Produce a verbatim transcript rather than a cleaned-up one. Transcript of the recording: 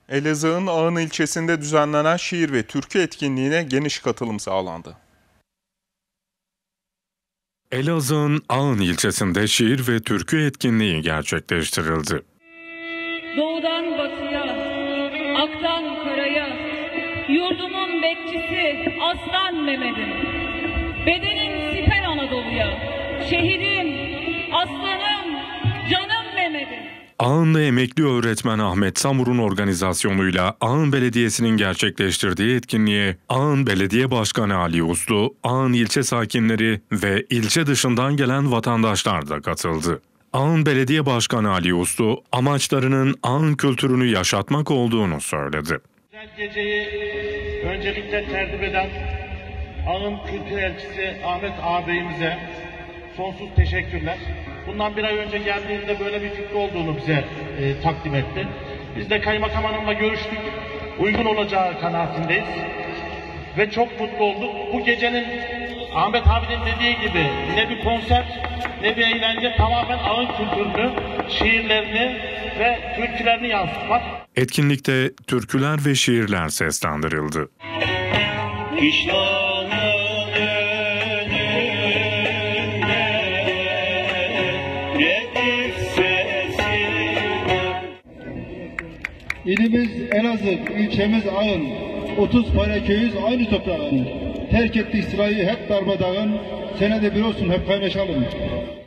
Elazığ'ın Ağın ilçesinde düzenlenen şiir ve türkü etkinliğine geniş katılım sağlandı. Elazığ'ın Ağın ilçesinde şiir ve türkü etkinliği gerçekleştirildi. Doğudan batıya, aktan karaya, yurdumun bekçisi Aslan Mehmet'im. Bedenim siper Anadolu'ya, şehidim, aslanım, canım Mehmet'im. Ağınlı emekli öğretmen Ahmet Samur'un organizasyonuyla Ağın Belediyesi'nin gerçekleştirdiği etkinliğe Ağın Belediye Başkanı Ali Uslu, Ağın ilçe sakinleri ve ilçe dışından gelen vatandaşlar da katıldı. Ağın Belediye Başkanı Ali Uslu, amaçlarının Ağın kültürünü yaşatmak olduğunu söyledi. Güzel geceyi öncelikle tertip eden Ağın Kültür Elçisi Ahmet ağabeyimize sonsuz teşekkürler. Bundan bir ay önce geldiğinde böyle bir fikri olduğunu bize e, takdim etti. Biz de Kaymakam Hanım'la görüştük. Uygun olacağı kanaatindeyiz. Ve çok mutlu olduk. Bu gecenin Ahmet abinin dediği gibi ne bir konser ne bir eğlence, tamamen Ağın kültürünü, şiirlerini ve türkülerini yansıtmak. Etkinlikte türküler ve şiirler seslendirildi. İlimiz Elazığ, ilçemiz Ağın, otuz para köyüz aynı toprağın. Terk ettik sırayı hep darmadağın, senede bir olsun hep kaynaşalım.